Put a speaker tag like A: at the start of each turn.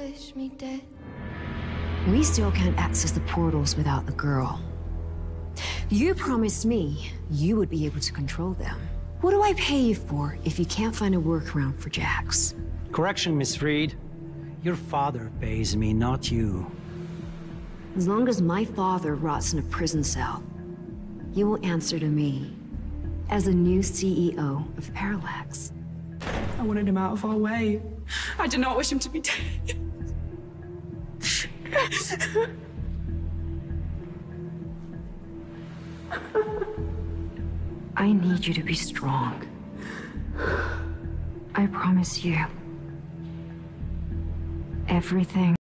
A: wish me dead.
B: We still can't access the portals without the girl. You promised me you would be able to control them. What do I pay you for if you can't find a workaround for Jax?
C: Correction, Miss Reed. Your father pays me, not you.
B: As long as my father rots in a prison cell, you will answer to me as the new CEO of Parallax.
D: I wanted him out of our way. I did not wish him to be dead.
B: I need you to be strong. I promise you, everything